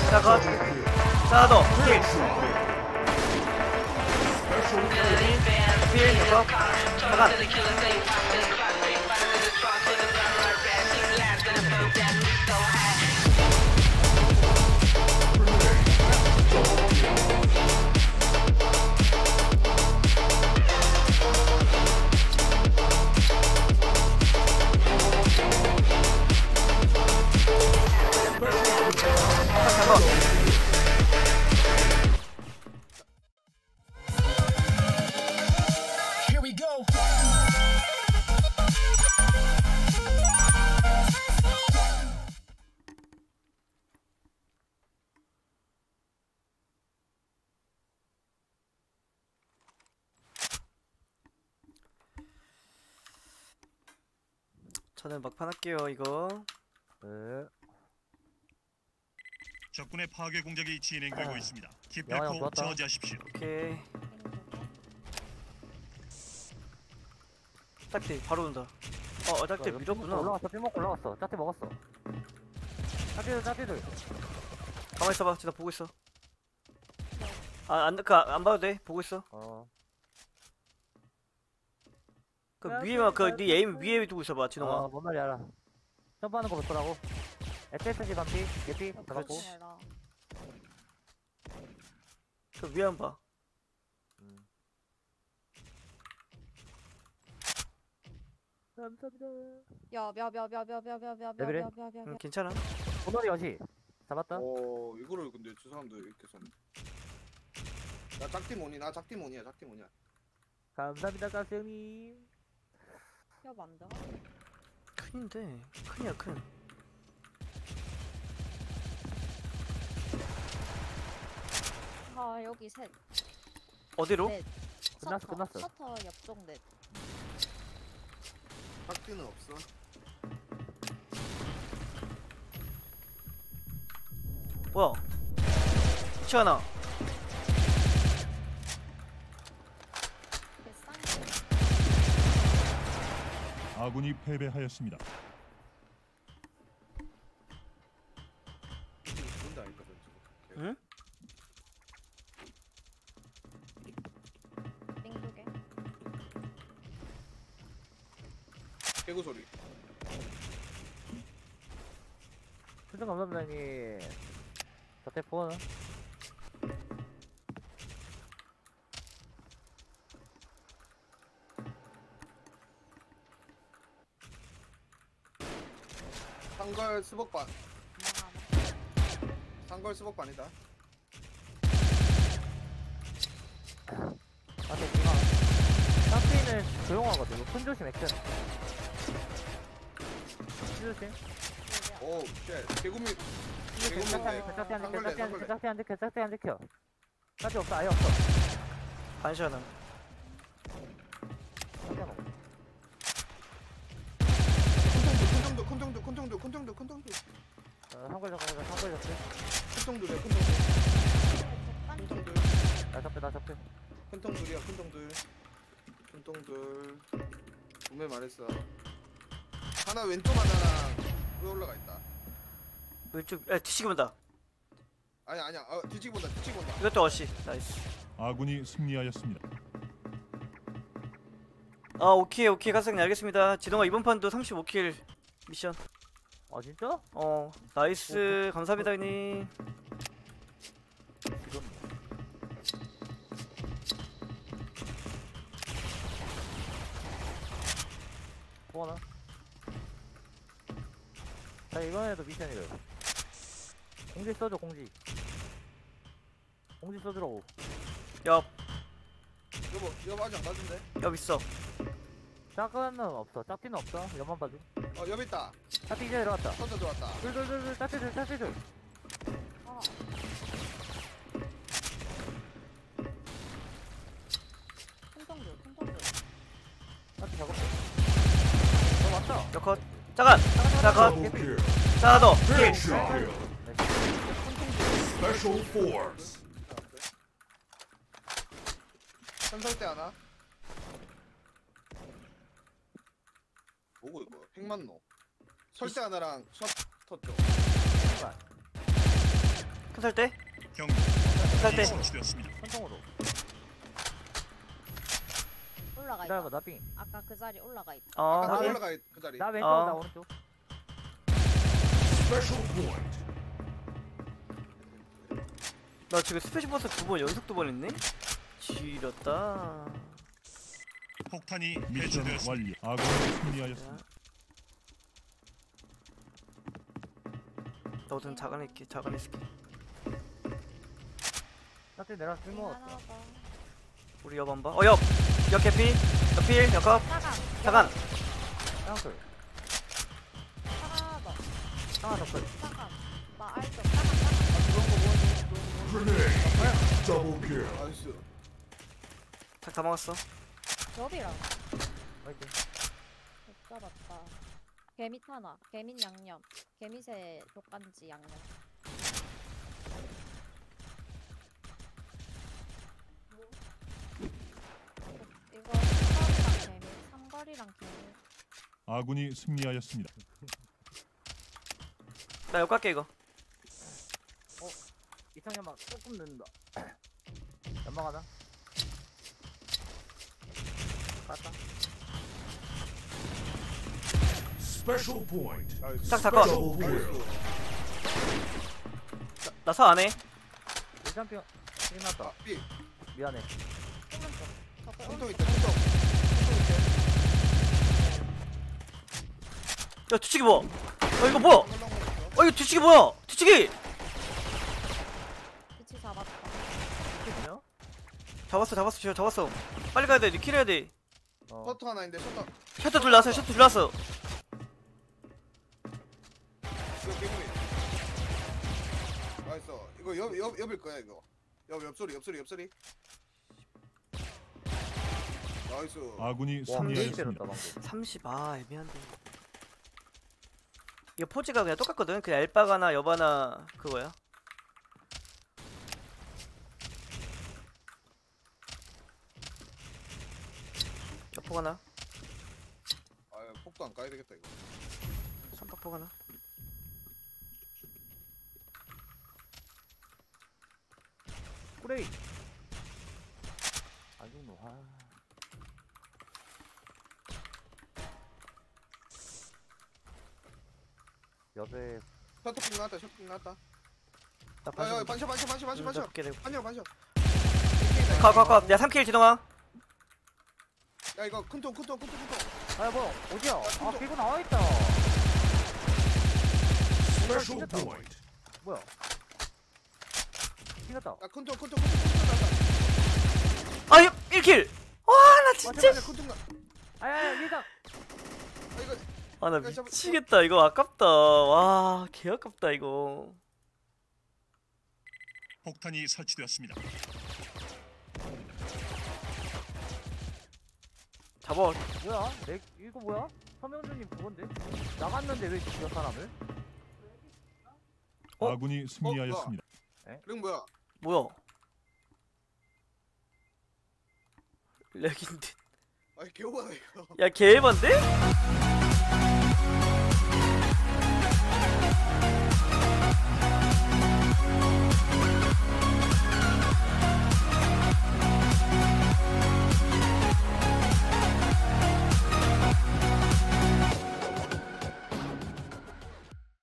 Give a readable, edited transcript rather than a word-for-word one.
자, 컷. 자, 너. 킬. 필, 이거. 잠깐. Here we go. 저는 막판 할게요, 이거. 네. 적군의 파괴 공작이 진행되고 있습니다. 형, 기필코 좋았다. 저지하십시오. 오케이. 짝대 바로 온다. 짝대 밀었구나. 올라갔어. 삐 먹고 올라갔어. 짜티 먹었어. 짜티들. 가만 있어봐. 진짜 보고 있어. 안 봐도 돼. 보고 있어. 그 위에만 네 에임 위에 두고 있어봐, 진홍아. 뭔 말이 알아. 점프하는 거 보더라고. SSG 반피, 개피, 잡았고. 그렇지. 그 위에 한 봐. 감사합니다. 레벨에? 괜찮아. 보너리 여시. 잡았다. 이거를 근데 저 사람들 이렇게 썼네. 나 짝티몬이야. 감사합니다, 가스형님. 야 만다. 큰인데. 큰이야, 큰. 아 여기 셋. 어디로? 넷. 끝났어. 셔터 옆쪽 넷. 짝티는 없어. 뭐야? 치아나. 개쌍. 아군이 패배하였습니다. 뭔지 아닐까 지금. 응? 땡두 개. 개구 소리. 수정 감사합니다, 형님. 저때 폰. 상걸 스벅반. 하나. 상걸 스벅반이다. 지금 짝티는 조용하거든. 이거 폰 조심, 액션. 조심. 오, 쉣. 개구미. 짝티 안 지켜. 짝티 없어, 아예 없어. 반시아나. 큰정도. 상걸 잡게. 큰정도래. 큰정도. 나 잡게. 큰정들이야. 큰정들. 분명히 말했어. 하나 왼쪽 하나랑 왜 올라가 있다. 왼쪽, 뒤치기 본다. 아니야. 뒤치기 본다. 이것도 어시. 나이스. 아군이 승리하였습니다. 오케이, 가스형님 알겠습니다. 지동아 이번 판도 35킬 미션. 진짜? 나이스. 감사합니다, 형님. 뭐하나? 자, 이번에도 미션이래. 공지 써줘, 공지 써주라고. 옆 여보 아직 안 가준대. 있어. 짝은 없어, 짝티는 없어. 옆만 봐줘. 여기 있다. 짝티 이제 들어갔다. 던져 들어왔다. 둘, 짝티들. 아. 큰정도. 짝티 작업해. 왔다. 여컷. 잠깐. 자, 너. 킬. Special Force. 현설대 하나. 뭐고 이거? 핵만노. 설대 하나랑 셔터 쪽. 살 때? 경고. 살 때. 설치되었습니다. 천통으로. 올라가 기다려봐, 있다. 나 삥. 아까 그 자리 올라가 있다. 어, 아까 확인. 올라가 그 자리. 나 왼쪽, 어. 나 오른쪽. Special point. 나 지금 스페셜 버스 2번 연속 2번 했네? 지렸다. 폭탄이 네. 배치되었습니다. 미션 완료. 아군이 승리하였습니다. 나 우선 자간에 있게, 자간에 있을게. 나한테 내가 술 삥 하나 먹었어. 더. 우리 옆 안 봐. 어, 옆! 옆 개피! 옆필! 옆컵! 차가. 자간! 쌍클. 하나 더. 하나 더 클. 차가. 나 알죠. 차가. Grenade. Double kill. 나이스. 다 막았어. 저비랑 화이팅. 못 잡았다. 개미 타나. 개민 양념. 개미새 족간지 양념. 이거 삼거리랑 개미. 삼거리랑 개미. 아군이 승리하였습니다. 나 옆 갈게, 이거. 이창현만 조금 늦는다. 연막 하나. 갔다. Special point. 나이스. 딱 잠깐. Double kill. 나서 안 해. 일champion 끝났다. 아, B. 미안해. 오른쪽. 통통 있다. 통통. 야, 뒤치기 뭐야? 이거 뭐야? 이거 뒤치기 뭐야? 뒤치기! 위치 잡았다. 이게 뭐냐? 잡았어. 빨리 가야 돼, 킬 해야 돼. 어. 셔터 하나 있는데 셔터. 셔터 둘 났어, 셔터 둘 났어. 이거 개구리. 나이스. 이거 옆일 거야 이거. 옆소리. 나이스. 아군이 와, 삼- 게임 승리하였습니다. 때렸다 방금. 30, 애매한데. 이거 포즈가 그냥 똑같거든. 그냥 엘바가나 여바나 그거야. 옆포 하나, 아, 폭도 안 까야 되겠다 이거. 삼박포 하나. 꾸레이. 안 죽노. 아. 여배 셔터 핑 나왔다. 나 야, 반샷. 반샷. 볼게 내가. 반샷. 가. 야 3킬 지동아. 야, 이거 큰통. 아 뭐야 어디야? 아 개구 나와있다. Special 튕겼다. point. 뭐야? 튕겼다. 야, 큰통. 아 1킬. 와나 진짜. 큰통 나. 아야 일장. 아, 이거 아 나 미치겠다. 이거 아깝다. 와 개 아깝다 이거. 폭탄이 설치되었습니다. 잡아. 뭐야? 이거 뭐야? 서명준님 그건데? 나갔는데 왜 죽여 사람을? 어? 아군이 승리하였습니다. 이건 뭐야? 뭐야? 렉인데. 아, 개오바다 이거. 야 개에반데?